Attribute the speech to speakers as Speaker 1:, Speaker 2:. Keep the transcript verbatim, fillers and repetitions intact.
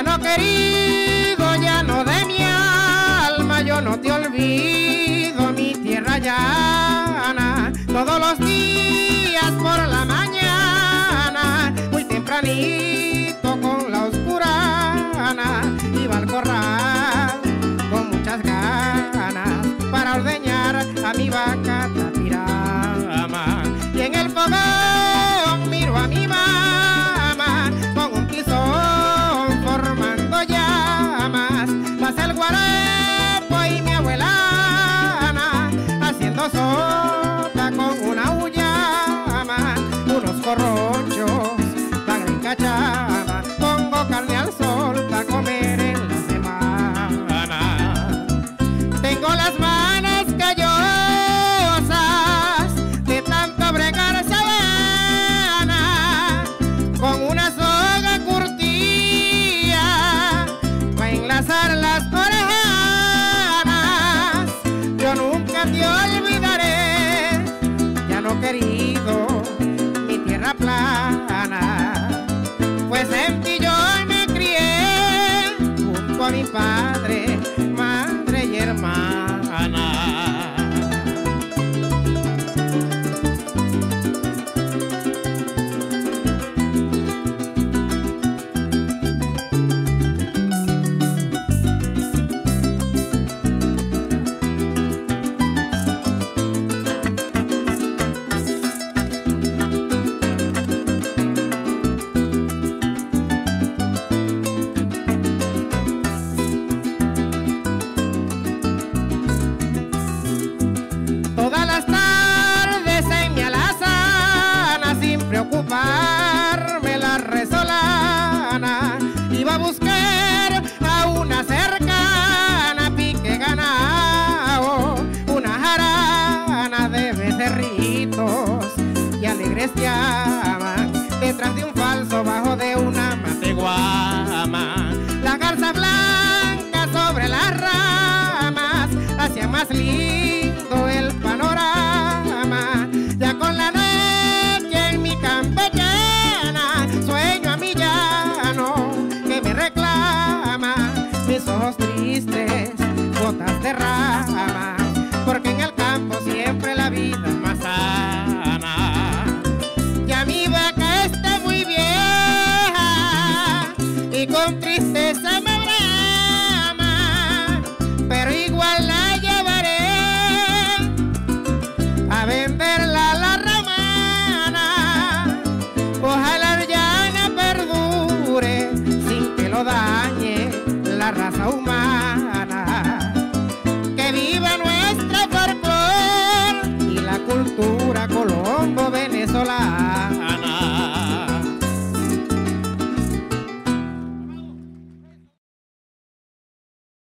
Speaker 1: no querido, ya no de mi alma, yo no te olvido, mi tierra llana. Todos los días por la mañana, muy tempranito con la oscurana, iba al corral con muchas ganas para ordeñar a mi vaca Tapirama. Y en el fogón miro a mi mamá con un tizón formando llamas, pasa el guarepo y mi abuela Ana haciendo sopa con una uyama, unos corronchos tan ricachama, pongo carne al sol para comer en la semana. Tengo las manos callosas de tanto bregar sabana, con una soga curtida para enlazar las orejanas. Yo nunca te olvidaré, ya no querido, mi tierra plana, pues en ti yo me crié junto a mi padre, madre y hermana. Todas las tardes en mi alazana, sin preocuparme la resolana, iba a buscar a una cercana, pique ganao, una jarana de becerritos y alegres llaman, detrás de un falso bajo de una mateguama. Las garzas blancas sobre las ramas hacían más lindo el panorama. Ya con la noche en mi campechana sueño a mi llano que me reclama, mis ojos tristes, gotas de rama, porque en el campo siempre la vida es más sana. Ya mi vaca está muy vieja y con tristeza me brama, pero igual la llevaré a venderla a la romana. Ojalá la llana perdure sin que lo dañe la raza humana. Que viva nuestra folclor y la cultura colombo-venezolana.